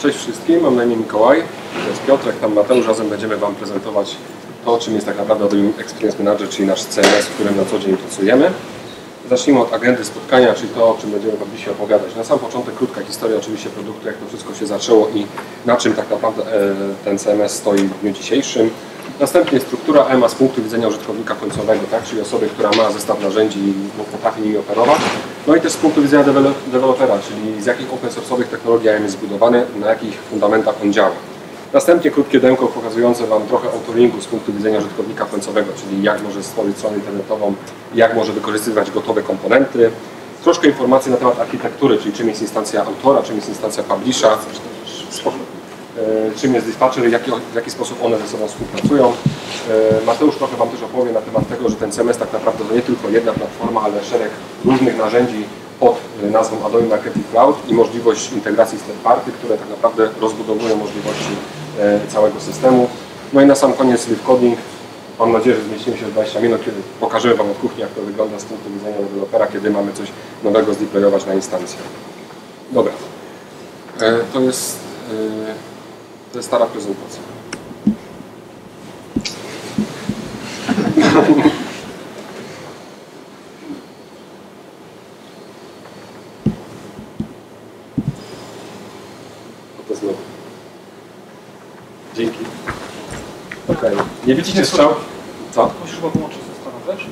Cześć wszystkim, mam na imię Mikołaj, to jest Piotrek, tam Mateusz, razem będziemy Wam prezentować to, czym jest tak naprawdę Adobe Experience Manager, czyli nasz CMS, w którym na co dzień pracujemy. Zacznijmy od agendy spotkania, czyli to, o czym będziemy Wam dzisiaj opowiadać. Na sam początek krótka historia oczywiście produktu, jak to wszystko się zaczęło i na czym tak naprawdę ten CMS stoi w dniu dzisiejszym. Następnie struktura EMA z punktu widzenia użytkownika końcowego, tak? Czyli osoby, która ma zestaw narzędzi i potrafi nimi operować. No i też z punktu widzenia dewelopera, czyli z jakich open source'owych technologii EM jest zbudowany, na jakich fundamentach on działa. Następnie krótkie demko pokazujące Wam trochę autoringu z punktu widzenia użytkownika końcowego, czyli jak może stworzyć stronę internetową, jak może wykorzystywać gotowe komponenty. Troszkę informacji na temat architektury, czyli czym jest instancja autora, czym jest instancja publisha, czym jest dispatcher i w jaki sposób one ze sobą współpracują. Mateusz trochę Wam też opowie na temat tego, że ten CMS tak naprawdę to nie tylko jedna platforma, ale szereg różnych narzędzi pod nazwą Adobe Marketing Cloud i możliwość integracji z third party, które tak naprawdę rozbudowują możliwości całego systemu. No i na sam koniec live coding. Mam nadzieję, że zmieścimy się w 20 minut, kiedy pokażemy Wam od kuchni, jak to wygląda z punktu widzenia dewelopera, kiedy mamy coś nowego zdeployować na instancję. Dobra. To jest stara prezentacja. To znowu. Dzięki. Okej. Nie widzicie strzał? Co? Musisz chyba połączyć ze stroną, wiesz?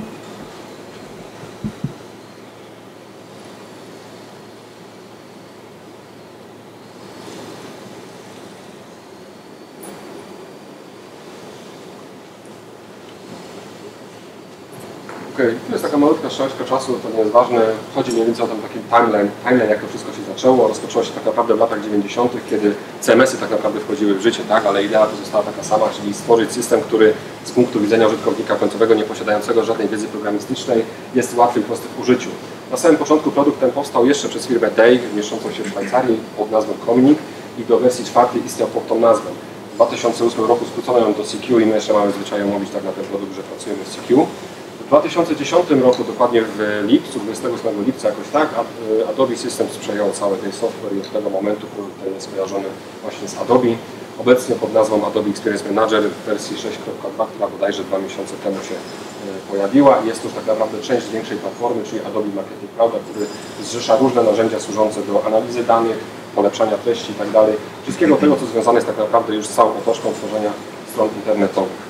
To jest taka malutka ścieżka czasu, to nie jest ważne. Chodzi mniej więcej o ten taki timeline, jak to wszystko się zaczęło. Rozpoczęło się tak naprawdę w latach 90., kiedy CMS-y tak naprawdę wchodziły w życie, tak? Ale idea pozostała taka sama, czyli stworzyć system, który z punktu widzenia użytkownika końcowego, nie posiadającego żadnej wiedzy programistycznej, jest łatwy i prosty w użyciu. Na samym początku produkt ten powstał jeszcze przez firmę Dave, mieszczącą się w Szwajcarii pod nazwą Communic i do wersji 4 istniał pod tą nazwą. W 2008 roku skrócono ją do CQ i my jeszcze mamy zwyczaj mówić tak na ten produkt, że pracujemy z CQ. W 2010 roku, dokładnie w lipcu, 28 lipca jakoś tak, Adobe Systems przejął cały ten software i od tego momentu produkt ten jest kojarzony właśnie z Adobe. Obecnie pod nazwą Adobe Experience Manager w wersji 6.2, która bodajże 2 miesiące temu się pojawiła. Jest to już tak naprawdę część większej platformy, czyli Adobe Marketing Cloud, który zrzesza różne narzędzia służące do analizy danych, polepszania treści itd. Wszystkiego tego, co związane jest tak naprawdę już z całą otoczką tworzenia stron internetowych.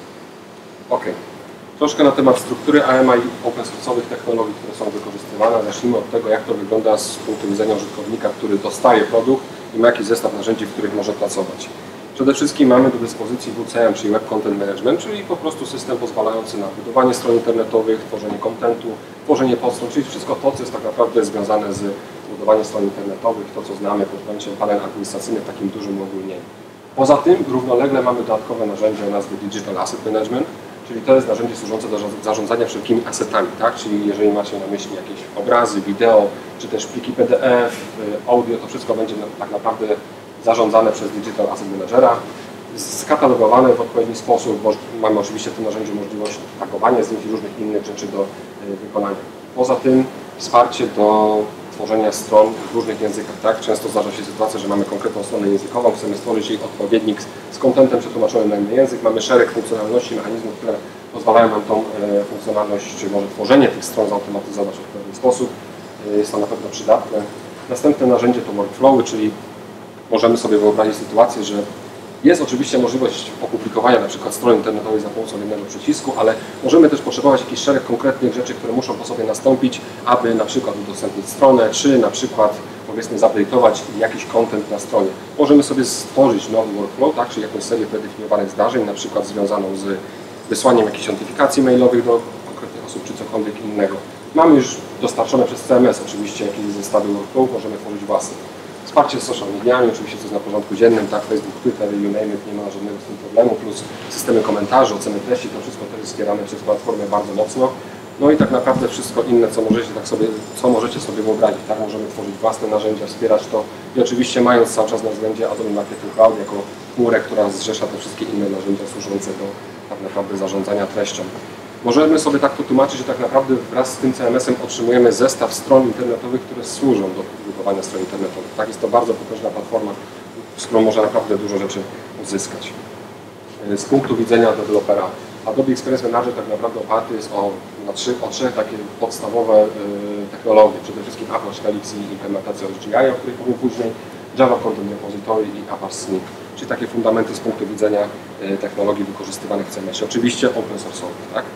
Ok. Troszkę na temat struktury AMA i open source'owych technologii, które są wykorzystywane. Zacznijmy od tego, jak to wygląda z punktu widzenia użytkownika, który dostaje produkt i ma jakiś zestaw narzędzi, w których może pracować. Przede wszystkim mamy do dyspozycji WCM, czyli Web Content Management, czyli po prostu system pozwalający na budowanie stron internetowych, tworzenie kontentu, tworzenie podstron, czyli wszystko to, co jest tak naprawdę związane z budowaniem stron internetowych, to co znamy pod pojęciem panel administracyjny w takim dużym uogólnieniu. Poza tym równolegle mamy dodatkowe narzędzie o nazwie Digital Asset Management, czyli to jest narzędzie służące do zarządzania wszelkimi asetami, tak? Czyli jeżeli macie na myśli jakieś obrazy, wideo, czy też pliki PDF, audio, to wszystko będzie tak naprawdę zarządzane przez Digital Asset Managera, skatalogowane w odpowiedni sposób, bo mamy oczywiście w tym narzędziu możliwość tagowania zdjęć i różnych innych rzeczy do wykonania. Poza tym wsparcie do tworzenia stron w różnych językach, tak? Często zdarza się sytuacja, że mamy konkretną stronę językową, chcemy stworzyć jej odpowiednik z kontentem przetłumaczonym na inny język, mamy szereg funkcjonalności, mechanizmów, które pozwalają nam tą funkcjonalność, czy może tworzenie tych stron zautomatyzować w pewien sposób. Jest to na pewno przydatne. Następne narzędzie to workflowy, czyli możemy sobie wyobrazić sytuację, że jest oczywiście możliwość opublikowania na przykład strony internetowej za pomocą jednego przycisku, ale możemy też potrzebować jakichś szereg konkretnych rzeczy, które muszą po sobie nastąpić, aby na przykład udostępnić stronę, czy na przykład powiedzmy zupdate'ować jakiś content na stronie. Możemy sobie stworzyć nowy workflow, tak, czyli jakąś serię predefiniowanych zdarzeń, na przykład związaną z wysłaniem jakichś notyfikacji mailowych do konkretnych osób, czy cokolwiek innego. Mamy już dostarczone przez CMS oczywiście jakieś zestawy workflow, możemy tworzyć własne. Wsparcie z social mediami, oczywiście to jest na porządku dziennym, tak, Facebook, Twitter, you name it, nie ma żadnego z tym problemu, plus systemy komentarzy, oceny treści, to wszystko też jest wspierane przez platformę bardzo mocno. No i tak naprawdę wszystko inne, co możecie sobie wyobrazić, tak, możemy tworzyć własne narzędzia, wspierać to i oczywiście mając cały czas na względzie Adobe Marketing Cloud jako chmurę, która zrzesza te wszystkie inne narzędzia służące do tak naprawdę zarządzania treścią. Możemy sobie tak to tłumaczyć, że tak naprawdę wraz z tym CMS-em otrzymujemy zestaw stron internetowych, które służą do budowania stron internetowych. Tak, jest to bardzo potężna platforma, z którą można naprawdę dużo rzeczy uzyskać. Z punktu widzenia dewelopera, Adobe Experience Manager tak naprawdę oparty jest o trzech takie podstawowe technologie. Przede wszystkim Apache Helix i implementacja OSGI, o której powiem później, Java Content Repository i Apache Sneak, czyli takie fundamenty z punktu widzenia technologii wykorzystywanych w CMS-ie. Oczywiście open source'owych, tak?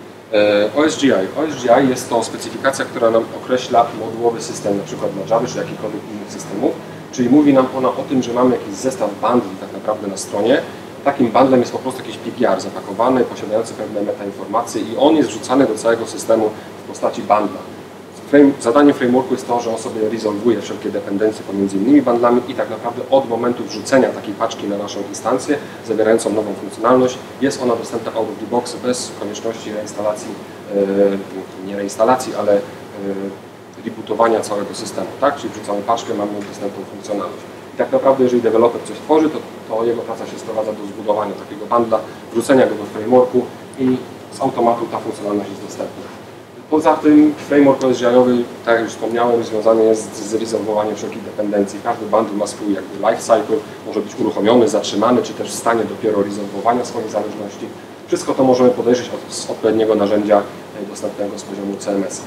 OSGI jest to specyfikacja, która nam określa modułowy system, na przykład na Java czy jakichkolwiek innych systemów, czyli mówi nam ona o tym, że mamy jakiś zestaw bundli tak naprawdę na stronie. Takim bundlem jest po prostu jakiś PPR zapakowany, posiadający pewne metainformacje i on jest wrzucany do całego systemu w postaci bundla. Zadaniem frameworku jest to, że on sobie rezolwuje wszelkie dependencje pomiędzy innymi bundlami i tak naprawdę od momentu wrzucenia takiej paczki na naszą instancję zawierającą nową funkcjonalność jest ona dostępna out of the box bez konieczności reinstalacji, nie reinstalacji, ale rebootowania całego systemu, tak? Czyli wrzucamy paczkę, mamy dostępną funkcjonalność. I tak naprawdę, jeżeli deweloper coś tworzy, to jego praca się sprowadza do zbudowania takiego bundla, wrzucenia go do frameworku i z automatu ta funkcjonalność jest dostępna. Poza tym framework OSGI-owy, tak jak już wspomniałem, związany jest z rezolwowaniem wszelkich dependencji. Każdy bundle ma swój jakby life cycle, może być uruchomiony, zatrzymany, czy też w stanie dopiero rezolwowania swoich zależności. Wszystko to możemy podejrzeć z odpowiedniego narzędzia dostępnego z poziomu CMS.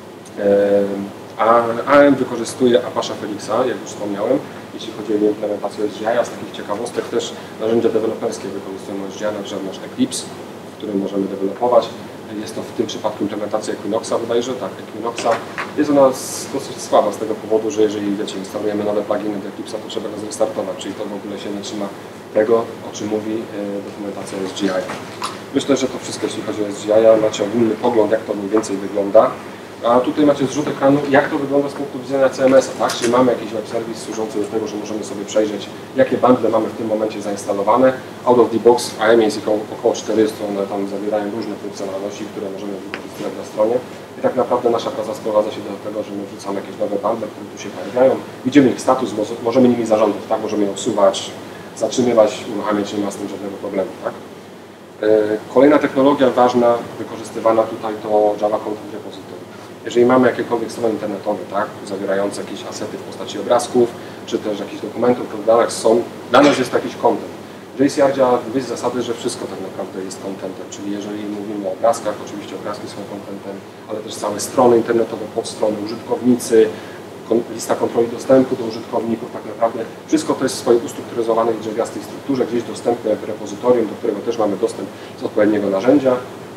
AM wykorzystuje Apache Helixa, jak już wspomniałem, jeśli chodzi o implementację OSGI, a z takich ciekawostek też narzędzia deweloperskie wykorzystują OSGI, na przykład nasz Eclipse, w którym możemy dewelopować. Jest to w tym przypadku implementacja Equinoxa bodajże, tak, Equinoxa. Jest ona dosyć słaba z tego powodu, że jeżeli instalujemy nowe pluginy do Eclipse'a, to trzeba go zrestartować, czyli to w ogóle się nie trzyma tego, o czym mówi dokumentacja OSGI. Myślę, że to wszystko, jeśli chodzi o OSGI. Macie ogólny pogląd, jak to mniej więcej wygląda. A tutaj macie zrzut ekranu, jak to wygląda z punktu widzenia CMS-a, tak? Czyli mamy jakiś web serwis służący do tego, że możemy sobie przejrzeć, jakie bundle mamy w tym momencie zainstalowane. Out of the box w AM jest ich około 400, one tam zawierają różne funkcjonalności, które możemy wykorzystywać na stronie. I tak naprawdę nasza praca sprowadza się do tego, że my wrzucamy jakieś nowe bundle, które tu się pojawiają. Widzimy ich status, możemy nimi zarządzać, tak? Możemy je usuwać, zatrzymywać, uruchamiać, nie ma z tym żadnego problemu, tak? Kolejna technologia ważna, wykorzystywana tutaj to Java Content Repository. Jeżeli mamy jakiekolwiek strony internetowe, tak, zawierające jakieś asety w postaci obrazków, czy też jakichś dokumentów, to dla nas jest to jakiś content. JCR działa z zasady, że wszystko tak naprawdę jest contentem, czyli jeżeli mówimy o obrazkach, oczywiście obrazki są contentem, ale też całe strony internetowe, podstrony, użytkownicy, lista kontroli dostępu do użytkowników, tak naprawdę wszystko to jest w swojej ustrukturyzowanej drzewiastej strukturze, gdzieś dostępne w repozytorium, do którego też mamy dostęp z odpowiedniego narzędzia.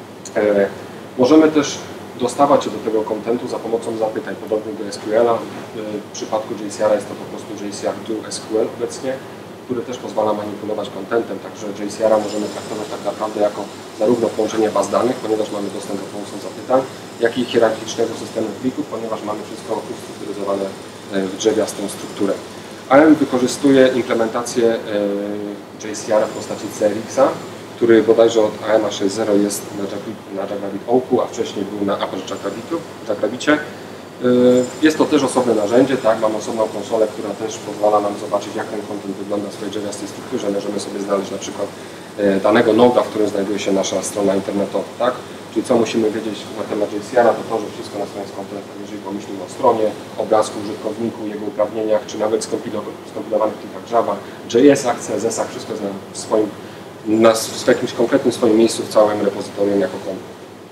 Możemy też dostawać się do tego kontentu za pomocą zapytań podobnych do SQL-a. W przypadku JCR jest to po prostu JCR do SQL obecnie, który też pozwala manipulować kontentem, także JCR-a możemy traktować tak naprawdę jako zarówno połączenie baz danych, ponieważ mamy dostęp do pomocą zapytań, jak i hierarchicznego systemu plików, ponieważ mamy wszystko ustrukturyzowane w drzewiastą strukturę. AM wykorzystuje implementację JCR w postaci CRX-a, który bodajże od AMA 6.0 jest na Jackrabbit Oaku, a wcześniej był na Apache Jackrabbicie. Jest to też osobne narzędzie, tak? Mamy osobną konsolę, która też pozwala nam zobaczyć, jak ten content wygląda w swojej drzewiastej strukturze. Możemy sobie znaleźć na przykład danego noda, w którym znajduje się nasza strona internetowa, tak? Czyli co musimy wiedzieć na temat JCR-a, to to, że wszystko na stronie jest content, jeżeli pomyślimy o stronie, obrazku, użytkowniku, jego uprawnieniach, czy nawet skompilowanych plikach Java, JS-ach, CSS-ach, wszystko jest w jakimś konkretnym swoim miejscu w całym repozytorium jako content.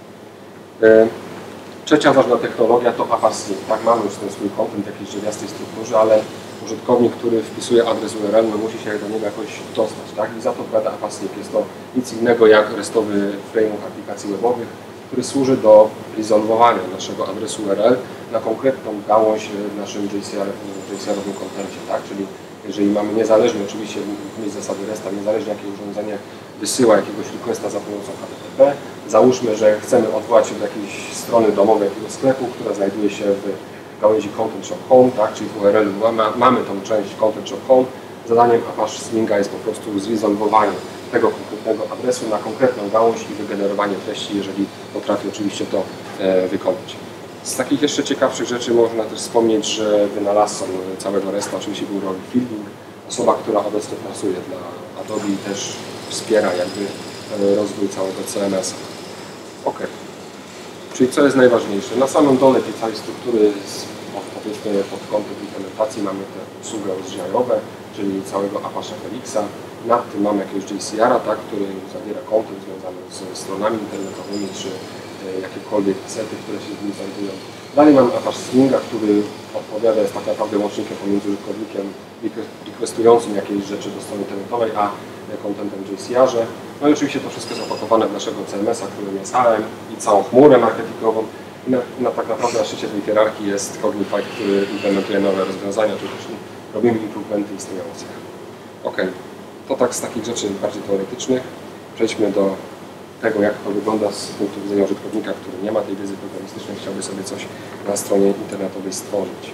Trzecia ważna technologia to Apache Sneak. Tak, mamy już ten swój content w jakiejś drzewiastej strukturze, ale użytkownik, który wpisuje adres URL, musi się do niego jakoś dostać. Tak? I za to odpowiada Apache Sneak. Jest to nic innego jak restowy framework aplikacji webowych, który służy do rezolwowania naszego adresu URL na konkretną gałąź w naszym JCR-owym kontencie. Tak? Czyli jeżeli mamy niezależnie, oczywiście w miejscu zasady REST-a, niezależnie jakie urządzenie wysyła jakiegoś requesta za pomocą HTTP, załóżmy, że chcemy odwołać się do jakiejś strony domowej, jakiegoś sklepu, która znajduje się w gałęzi Content Shop Home, tak? Czyli w URL mamy tą część Content Shop Home. Zadaniem Apache Sneaka jest po prostu zrezolwowanie tego konkretnego adresu na konkretną gałąź i wygenerowanie treści, jeżeli potrafi oczywiście to wykonać. Z takich jeszcze ciekawszych rzeczy można też wspomnieć, że wynalazcą całego REST-a oczywiście był Rory Fielding, osoba, która obecnie pracuje dla Adobe i też wspiera jakby rozwój całego CMS-a. Ok. Czyli co jest najważniejsze? Na samym dole tej całej struktury, powiedzmy pod kątem implementacji, mamy te usługi OSGI-owe, czyli całego Apache Felixa. Nad tym mamy jakiegoś JCR-a, tak, który zawiera content związany ze stronami internetowymi, czy jakiekolwiek sety, które się z nim znajdują. Dalej mamy Apache Swinga, który odpowiada, jest tak naprawdę łącznikiem pomiędzy użytkownikiem requestującym jakieś rzeczy do strony internetowej, a contentem w JCR-ze. No i oczywiście to wszystko jest opakowane w naszego CMS-a, którym jest AM i całą chmurę marketingową. I tak naprawdę na szczycie tej hierarchii jest Cognify, który implementuje nowe rozwiązania, czy też robimy improvementy istniejących. Ok, to tak z takich rzeczy bardziej teoretycznych. Przejdźmy do tego, jak to wygląda z punktu widzenia użytkownika, który nie ma tej wiedzy programistycznej, chciałby sobie coś na stronie internetowej stworzyć.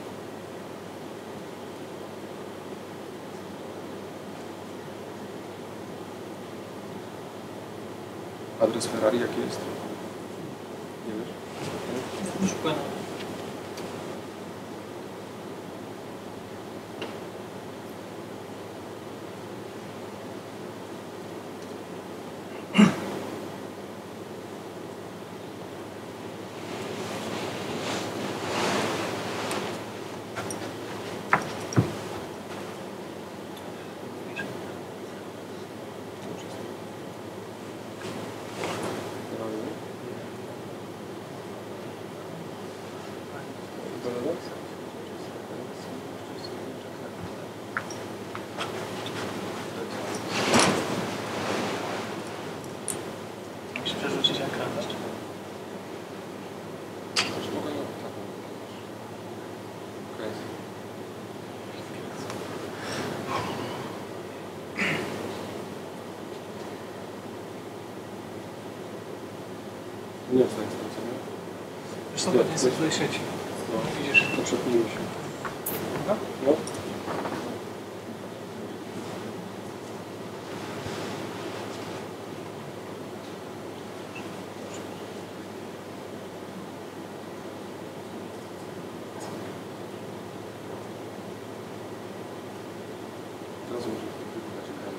Adres Ferrari jaki jest? Nie wiesz? Przerzucić ekran jeszcze. Nie jest tak skręcone. Wiesz co, to nie jest w tej sieci. No, Widzisz? to przepnijmy się. No? No. Teraz może wybrać ekran.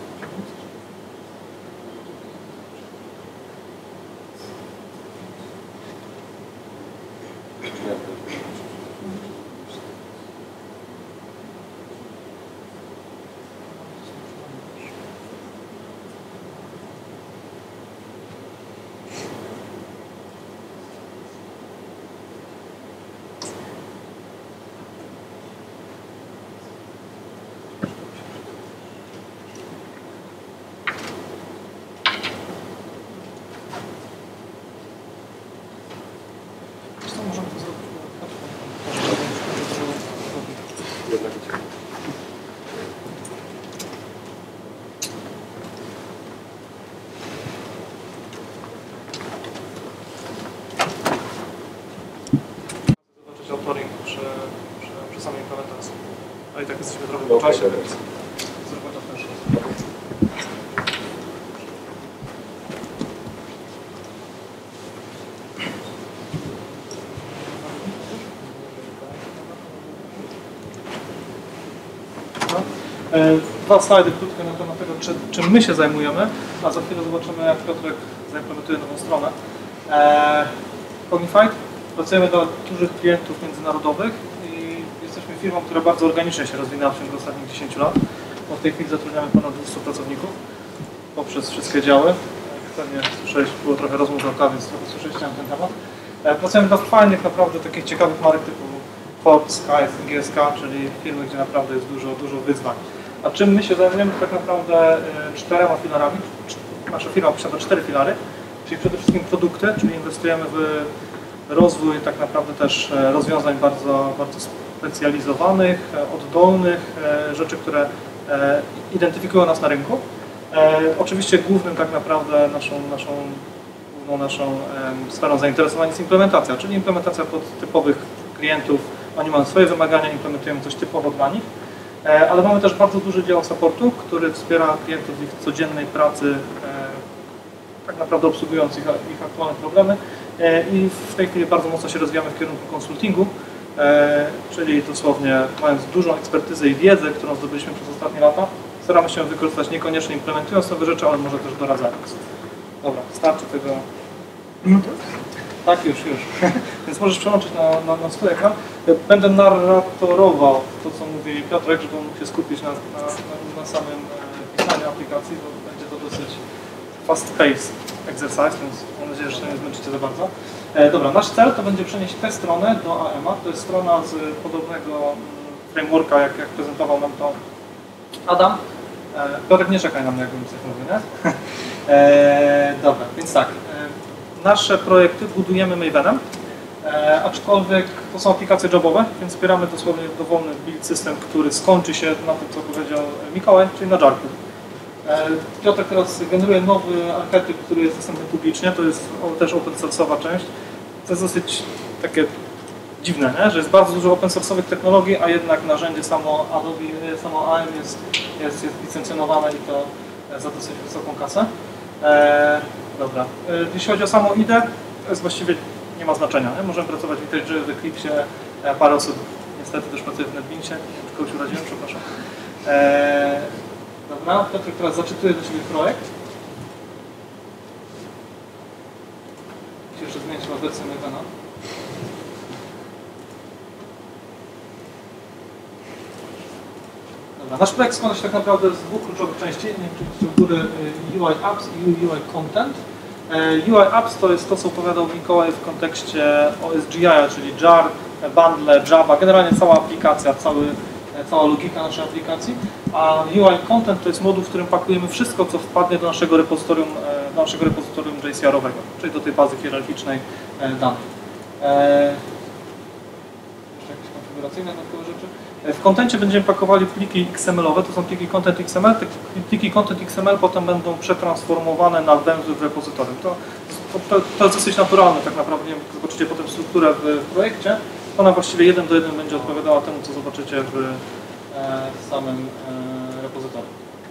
Zresztą możemy to zrobić. Jednak Zobaczyć autoring przy samej implementacji. A i tak jesteśmy trochę po czasie, więc zróbmy to w ten sposób. Dwa slajdy krótkie na temat tego, czym my się zajmujemy, a za chwilę zobaczymy, jak Piotrek zaimplementuje nową stronę. Cognified. Pracujemy dla dużych klientów międzynarodowych i jesteśmy firmą, która bardzo organicznie się rozwinęła w ciągu ostatnich 10 lat. Bo w tej chwili zatrudniamy ponad 200 pracowników poprzez wszystkie działy. Jak pewnie słyszeliście, było trochę rozmów na kawie, więc trochę słyszeliście na ten temat. Pracujemy dla fajnych, naprawdę takich ciekawych marek typu Ford, Sky, GSK, czyli firmy, gdzie naprawdę jest dużo wyzwań. A czym my się zajmujemy? Tak naprawdę 4 filarami. Nasza firma posiada 4 filary, czyli przede wszystkim produkty, czyli inwestujemy w rozwój tak naprawdę też rozwiązań bardzo specjalizowanych, oddolnych, rzeczy, które identyfikują nas na rynku. Oczywiście głównym tak naprawdę naszą sferą zainteresowań jest implementacja, czyli implementacja pod typowych klientów. Oni mają swoje wymagania, implementujemy coś typowo dla nich, ale mamy też bardzo duży dział supportu, który wspiera klientów w ich codziennej pracy, tak naprawdę obsługując ich aktualne problemy. I w tej chwili bardzo mocno się rozwijamy w kierunku konsultingu, czyli dosłownie mając dużą ekspertyzę i wiedzę, którą zdobyliśmy przez ostatnie lata, staramy się wykorzystać niekoniecznie implementując nowe rzeczy, ale może też doradzając. Dobra, starczy tego. Tak, już. Więc możesz przełączyć na swój ekran. Będę narratorował to, co mówi Piotrek, żeby on mógł się skupić na samym pisaniu aplikacji, bo będzie to dosyć fast-paced exercise, więc mam nadzieję, że się nie zmęczycie za bardzo. Dobra, nasz cel to będzie przenieść tę stronę do AMA. To jest strona z podobnego frameworka, jak prezentował nam to Adam. Piotrek, nie czekaj na mnie, jakbym coś mówił, nie? Dobra, więc tak. Nasze projekty budujemy Mavenem, aczkolwiek to są aplikacje jobowe, więc wspieramy dosłownie dowolny build system, który skończy się na tym, co powiedział Mikołaj, czyli na Jarku. Piotr teraz generuje nowy archetyp, który jest dostępny publicznie, to jest też open source'owa część. To jest dosyć takie dziwne, nie? Że jest bardzo dużo open source'owych technologii, a jednak narzędzie samo Adobe, samo AM jest licencjonowane i to za dosyć wysoką kasę. Dobra. Jeśli chodzi o samą IDE, to jest właściwie nie ma znaczenia. Nie? Możemy pracować w IntelliJ, w Eclipse, parę osób niestety też pracuje w NetBeansie, kogoś uraziłem, przepraszam. Dobra, Piotr teraz zaczytuje do Ciebie projekt. Muszę jeszcze zmienić wersję Mavena. Dobra, nasz projekt składa się tak naprawdę z dwóch kluczowych części. Nie wiem, czy widzicie u góry UI Apps i UI Content. UI Apps to jest to, co opowiadał Mikołaj w kontekście OSGI, czyli jar, bundle, Java, generalnie cała aplikacja, cała logika naszej aplikacji, a UI Content to jest moduł, w którym pakujemy wszystko, co wpadnie do naszego repozytorium JCR-owego, czyli do tej bazy hierarchicznej danych. Jeszcze jakieś konfiguracyjne dodatkowe rzeczy. W kontencie będziemy pakowali pliki XML-owe, to są pliki Content XML. Te pliki Content XML potem będą przetransformowane na węzły w repozytorium. To jest dosyć naturalne tak naprawdę, nie wiem, zobaczycie potem strukturę w projekcie. Ona właściwie 1 do 1 będzie odpowiadała temu, co zobaczycie w samym repozytorium.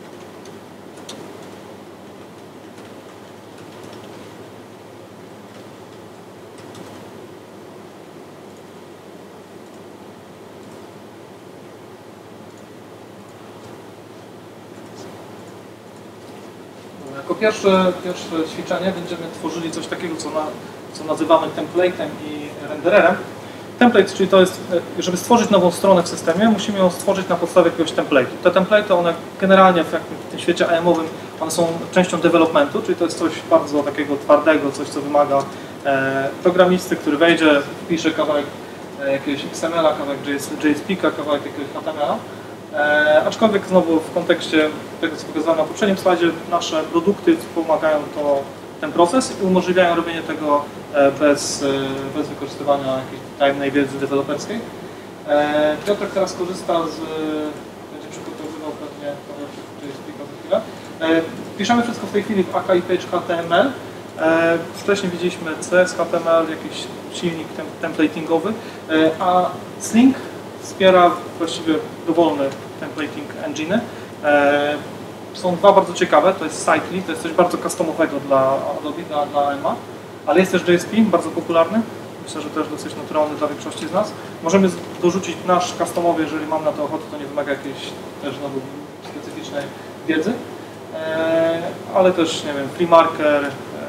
Jako pierwsze ćwiczenie będziemy tworzyli coś takiego, co nazywamy template'em i rendererem. Template, czyli to jest, żeby stworzyć nową stronę w systemie, musimy ją stworzyć na podstawie jakiegoś template'u. Te template'y, one generalnie w tym świecie AM-owym, one są częścią developmentu, czyli to jest coś bardzo takiego twardego, coś, co wymaga programisty, który wejdzie, wpisze kawałek jakiegoś XML-a, kawałek JSP-a, kawałek jakiegoś HTML-a. Aczkolwiek znowu w kontekście tego, co pokazałem na poprzednim slajdzie, nasze produkty wspomagają ten proces i umożliwiają robienie tego bez wykorzystywania jakiejś tajemnej wiedzy deweloperskiej. Piotr teraz korzysta będzie przygotowywał pewnie JSP za chwilę. Piszemy wszystko w tej chwili w AKI Page HTML. Wcześniej widzieliśmy CS HTML, jakiś silnik templatingowy, a Sling wspiera właściwie dowolne templating engine. Są dwa bardzo ciekawe, to jest Sitely, to jest coś bardzo customowego dla Adobe, dla AMA, ale jest też JSP, bardzo popularny, myślę, że też dosyć naturalny dla większości z nas. Możemy dorzucić nasz customowy, jeżeli mam na to ochotę, to nie wymaga jakiejś też znowu specyficznej wiedzy, ale też, nie wiem, FreeMarker,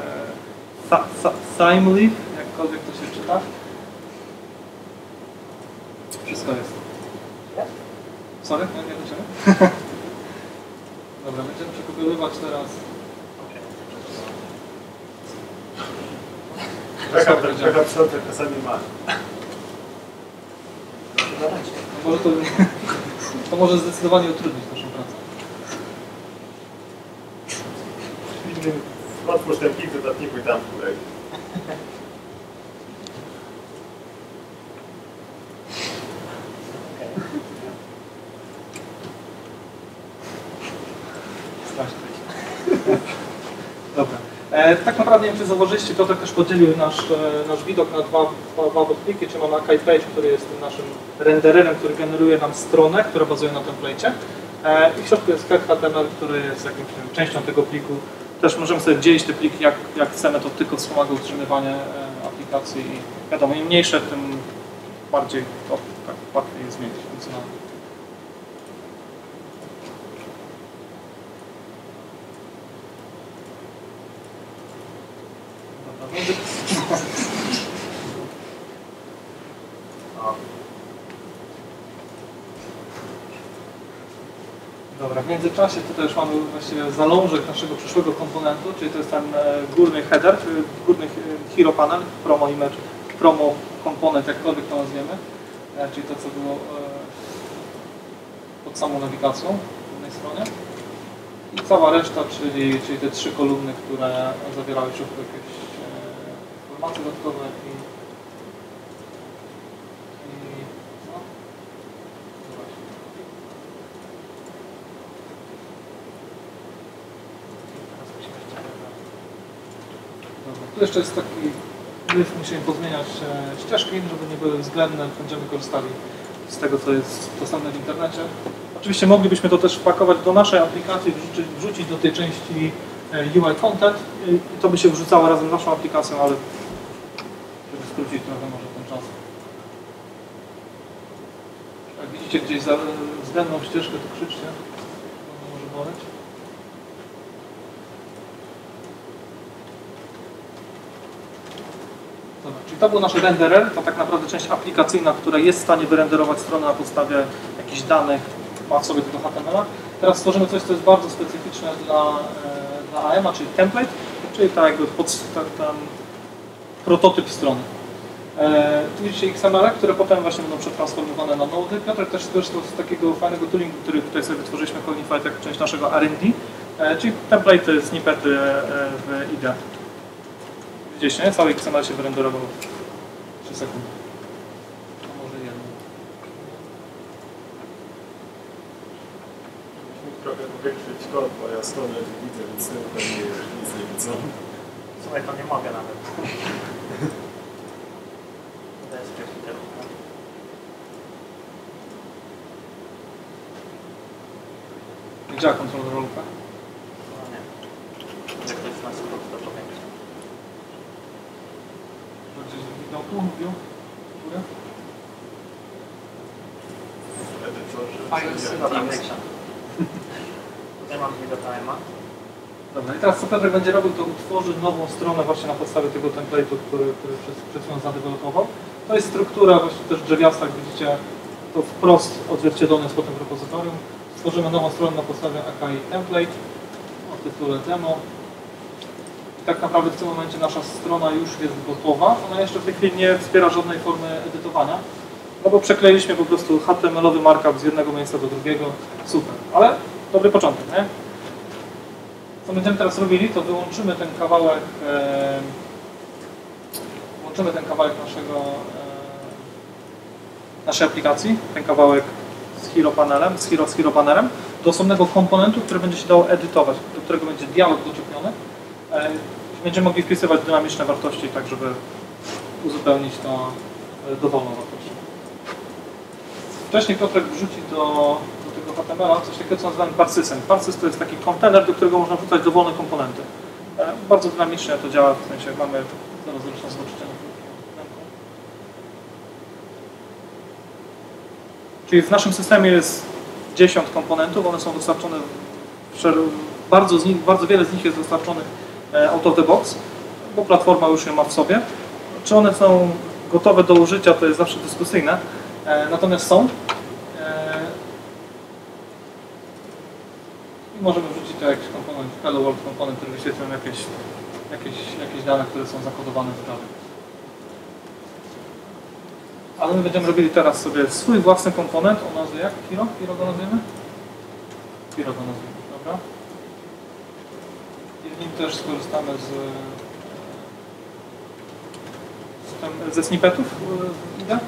Thymeleaf, jakkolwiek to się czyta. Wszystko jest. Sorry, nie do Ciebie? Dobra, będziemy przekopiowywać teraz. Taka psota czasami ma. No może to może zdecydowanie utrudnić naszą pracę. Otwórz ten plik dodatniku i tam kolej. Dobra. Tak naprawdę, nie wiem, czy zauważyliście, Piotr też podzielił nasz widok na dwa podpliki, czyli mamy AKI Page, który jest tym naszym rendererem, który generuje nam stronę, która bazuje na template'cie. I w środku jest HTML, który jest jakimś częścią tego pliku. Też możemy sobie dzielić te pliki jak chcemy, to tylko wspomaga utrzymywanie aplikacji i wiadomo, im mniejsze, tym bardziej to tak łatwiej jest mieć funkcjonalnie. Dobra, w międzyczasie tutaj już mamy właściwie zalążek naszego przyszłego komponentu, czyli to jest ten górny header, czyli górny hero panel, promo image, promo komponent, jakkolwiek to nazwiemy, czyli to, co było pod samą nawigacją w jednej stronie. I cała reszta, czyli te 3 kolumny, które zawierały w środku jakieś informacje dodatkowe i no. Dobra, tu jeszcze jest taki gryf, musimy pozmieniać ścieżki, żeby nie były względne, będziemy korzystali z tego, co jest dostępne w internecie. Oczywiście moglibyśmy to też wpakować do naszej aplikacji, wrzucić do tej części UI Content i to by się wrzucało razem z naszą aplikacją, ale żeby skrócić trochę może ten czas. Jak widzicie gdzieś za względną ścieżkę, to krzyczcie, to może boleć. Dobra, czyli to był nasz renderer, to tak naprawdę część aplikacyjna, która jest w stanie wyrenderować stronę na podstawie jakichś danych, ma w sobie tego HTML-a. Teraz stworzymy coś, co jest bardzo specyficzne dla AM-a, czyli template, czyli tak jakby ten prototyp strony. Tu widzicie XML-e, które potem właśnie będą przetransformowane na nody. Piotrek też skorzystał z takiego fajnego toolingu, który tutaj sobie wytworzyliśmy Cognify jako część naszego R&D, czyli template, snippety w IDE. Widzieliście, nie? Cały XML się wyrenderował w 3 sekundy. A może jedno. Mógł trochę wykryć kod, bo ja stronę widzę, więc pewnie nic nie widzą. W sumie to nie mogę nawet. To jest literówka. Nie działa kontroler rolka. No nie. Jak ktoś na skrót, to powiększa. Gdzieś widał tu, mówił? W górę? W edytorze. Dobra, większa. Tutaj mam video time'a. Dobra, i teraz co Piotrek będzie robił, to utworzy nową stronę właśnie na podstawie tego template'u, który przed chwilą zadewelopował. To jest struktura właśnie też drzewiasta, jak widzicie, to wprost odzwierciedlone jest potem w repozytorium. Stworzymy nową stronę na podstawie AKI template o tytule demo. I tak naprawdę w tym momencie nasza strona już jest gotowa. Ona jeszcze w tej chwili nie wspiera żadnej formy edytowania, no bo przekleiliśmy po prostu HTML-owy markup z jednego miejsca do drugiego. Super, ale dobry początek, nie? Co będziemy teraz robili, to wyłączymy ten kawałek naszej aplikacji, ten kawałek z Hero panelem, z Hero panelem, do osobnego komponentu, który będzie się dało edytować, do którego będzie dialog doczepiony. Będziemy mogli wpisywać dynamiczne wartości, tak żeby uzupełnić to dowolną wartością. Wcześniej Piotrek wrzuci do tego HTML-a coś takiego, co nazywamy parsysem. Parsys to jest taki kontener, do którego można wrzucać dowolne komponenty. Bardzo dynamicznie to działa, w sensie mamy, zaraz zresztą zobaczycie na ręką. Czyli w naszym systemie jest 10 komponentów, one są dostarczone, bardzo wiele z nich jest dostarczonych out of the box, bo platforma już je ma w sobie. Czy one są gotowe do użycia, to jest zawsze dyskusyjne, natomiast są. I możemy wrzucić to jakiś komponent, Hello World komponent, który wyświetlą jakieś dane, które są zakodowane w Java. Ale my będziemy robili teraz sobie swój własny komponent o nazwie jak? Hero? Hero go nazwiemy? Hero go nazwiemy, dobra. I w nim też skorzystamy ze snippetów w IDE.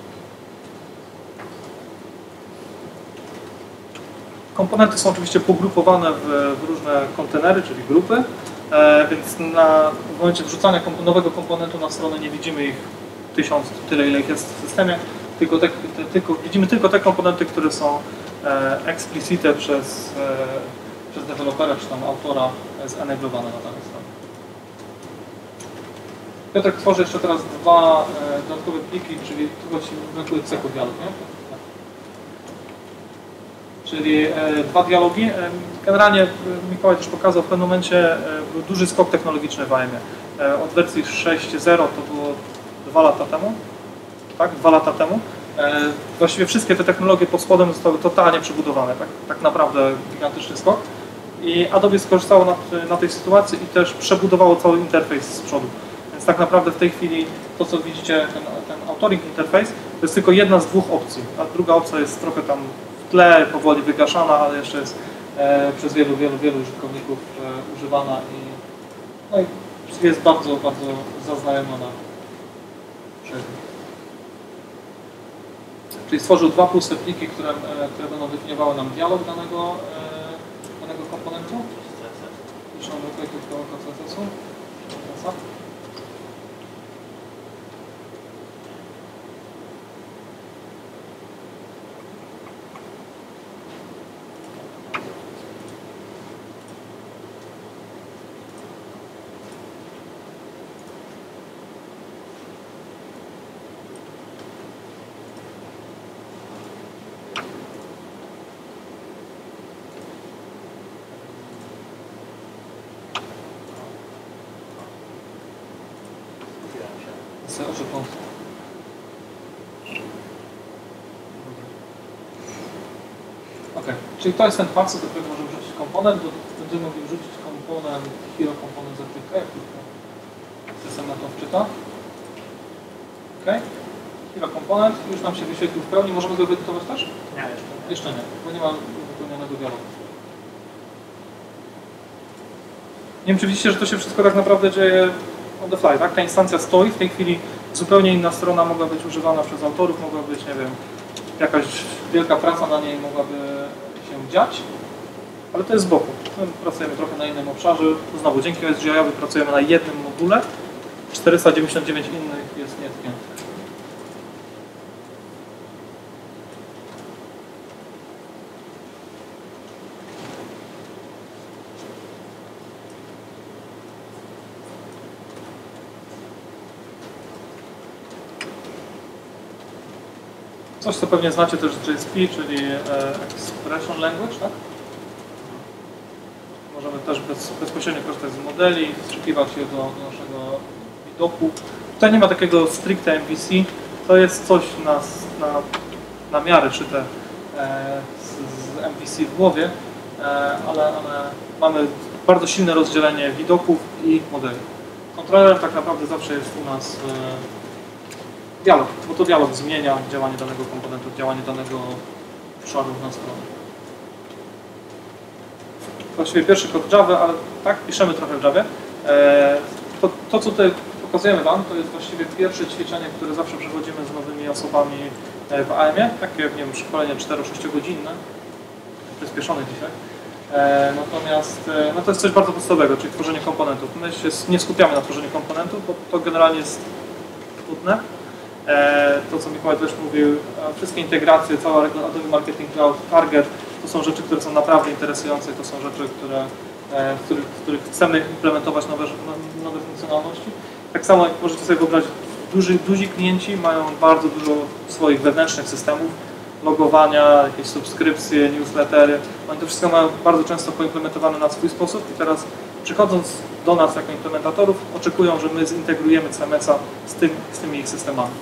Komponenty są oczywiście pogrupowane w różne kontenery, czyli grupy, więc w momencie wrzucania nowego komponentu na stronę nie widzimy ich 1000, tyle ile ich jest w systemie, widzimy tylko te komponenty, które są explicite przez dewelopera czy tam autora zenablowane na danej stronie. Piotrek tworzy jeszcze teraz 2 dodatkowe pliki, czyli tu właśnie brakuje cechu dialog, nie? Czyli 2 dialogi. Generalnie Mikołaj też pokazał, w pewnym momencie był duży skok technologiczny w AM-ie. Od wersji 6.0 to było 2 lata temu, tak? 2 lata temu. Właściwie wszystkie te technologie pod spodem zostały totalnie przebudowane, tak naprawdę gigantyczny skok. I Adobe skorzystało na tej sytuacji i też przebudowało cały interfejs z przodu. Więc tak naprawdę w tej chwili to, co widzicie, ten authoring interface, to jest tylko jedna z dwóch opcji. A druga opcja jest trochę tam w tle, powoli wygaszana, ale jeszcze jest przez wielu użytkowników używana i jest bardzo zaznajomiona przez nich. Czyli stworzył dwa plusy pliki, które będą definiowały nam dialog danego komponentu. Jeszcze mam tutaj tylko CSS-u. Ok, czyli to jest ten path, do którego możemy wrzucić komponent, bo będziemy mogli wrzucić komponent hero komponent za chwilkę, jak tylko system na to wczyta. Ok, hero komponent już nam się wyświetlił w pełni, możemy go wyedytować też? Nie, jeszcze nie, bo nie ma wypełnionego dialogu. Nie wiem, czy widzicie, że to się wszystko tak naprawdę dzieje on the fly, tak? Ta instancja stoi, w tej chwili zupełnie inna strona mogła być używana przez autorów, mogła być, nie wiem, jakaś wielka praca na niej mogłaby się dziać, ale to jest z boku. My pracujemy trochę na innym obszarze. Znowu, dzięki OSGI pracujemy na jednym module, 499 innych jest nietkniętych. Coś, co pewnie znacie też z JSP, czyli Expression Language, tak? Możemy też bezpośrednio korzystać z modeli, wstrzykiwać je do naszego widoku. Tutaj nie ma takiego stricte MVC, to jest coś na miarę szyte z MVC w głowie, ale mamy bardzo silne rozdzielenie widoków i modeli. Kontrolerem tak naprawdę zawsze jest u nas dialog, bo to dialog zmienia działanie danego komponentu, działanie danego obszaru na stronie. Właściwie pierwszy kod Java, ale tak, piszemy trochę w Javie. To, co tutaj pokazujemy Wam, to jest właściwie pierwsze ćwiczenie, które zawsze przechodzimy z nowymi osobami w AM-ie. Takie, nie wiem, szkolenie 4-6 godzinne, przyspieszone dzisiaj. Natomiast no to jest coś bardzo podstawowego, czyli tworzenie komponentów. My się nie skupiamy na tworzeniu komponentów, bo to generalnie jest trudne. To, co Mikołaj też mówił, wszystkie integracje, cała Adobe Marketing Cloud, Target, to są rzeczy, które są naprawdę interesujące, to są rzeczy, w których chcemy implementować nowe funkcjonalności. Tak samo jak możecie sobie wyobrazić, duzi klienci mają bardzo dużo swoich wewnętrznych systemów, logowania, jakieś subskrypcje, newslettery. Oni to wszystko mają bardzo często poimplementowane na swój sposób i teraz przychodząc do nas jako implementatorów oczekują, że my zintegrujemy CMS-a z tymi ich systemami.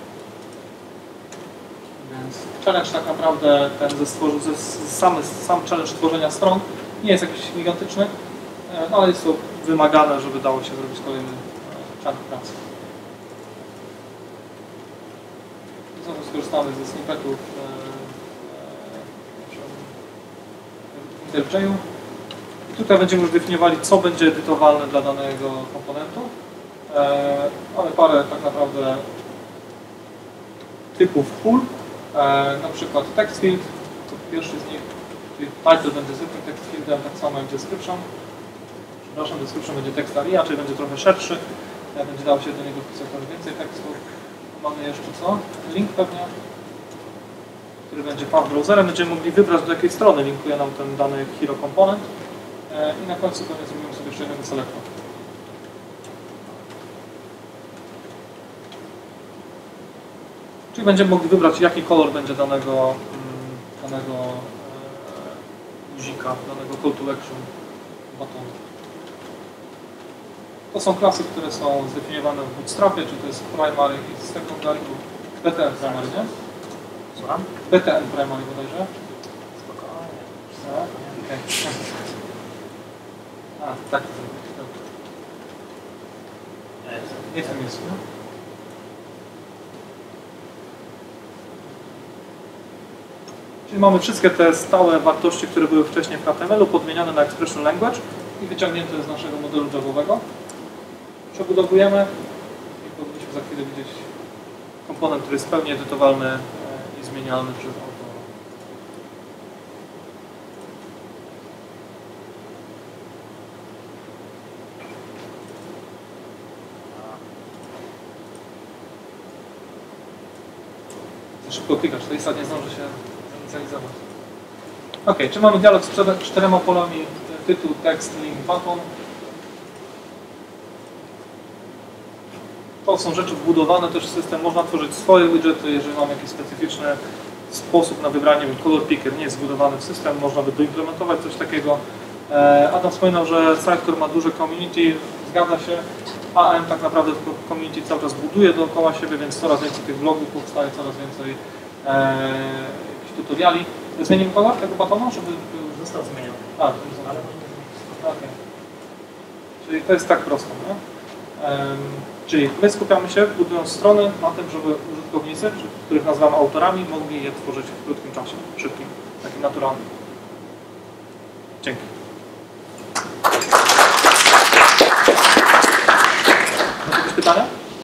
Więc challenge tak naprawdę sam challenge tworzenia stron nie jest jakiś gigantyczny, no ale jest to wymagane, żeby dało się zrobić kolejny chunk pracy. Znowu skorzystamy ze snippetów w IntelliJ'u. I tutaj będziemy już definiowali, co będzie edytowalne dla danego komponentu. Mamy parę tak naprawdę typów pól. Na przykład text field, to pierwszy z nich, czyli title będzie zwykłym text fieldem, tak samo jak description. Przepraszam, description będzie text area, czyli będzie trochę szerszy. Będzie dało się do niego wpisać trochę więcej tekstu. Mamy jeszcze co? Link pewnie, który będzie path browserem. Będziemy mogli wybrać, do jakiej strony linkuje nam ten dany hero komponent. I na końcu pewnie zrobimy sobie jeszcze jednego selecta. Czyli będziemy mogli wybrać, jaki kolor będzie danego guzika, danego call to action batonu. To są klasy, które są zdefiniowane w Bootstrapie, czy to jest primary i secondary, BTN primary, nie? Słucham? BTN Primary bodajże. Spokojnie. Tak, okej. A, tak. Nie w tym miejscu, no? Czyli mamy wszystkie te stałe wartości, które były wcześniej w HTML-u, podmienione na Expression Language i wyciągnięte z naszego modelu Javowego. Przebudowujemy i powinniśmy za chwilę widzieć komponent, który jest w pełni edytowalny i zmienialny przez autora. Za szybko klikasz, to ISA nie zdąży się inicjalizować. Ok, czy mamy dialog z 4 polami tytuł, tekst, link, button. To są rzeczy wbudowane też w system. Można tworzyć swoje widgety, jeżeli mamy jakiś specyficzny sposób na wybranie. Color picker nie jest wbudowany w system, można by doimplementować coś takiego. Adam wspominał, że Sitecore ma duże community, zgadza się. AM tak naprawdę tylko community cały czas buduje dookoła siebie, więc coraz więcej tych blogów powstaje, coraz więcej jakichś tutoriali. Zmienimy kolor tego batonu, żeby... Został zmieniony. A, to Ale okay. Czyli to jest tak prosto, nie? Czyli my skupiamy się, budując strony, na tym, żeby użytkownicy, których nazywamy autorami, mogli je tworzyć w krótkim czasie, szybkim, takim naturalnym. Dzięki. Jakieś pytania?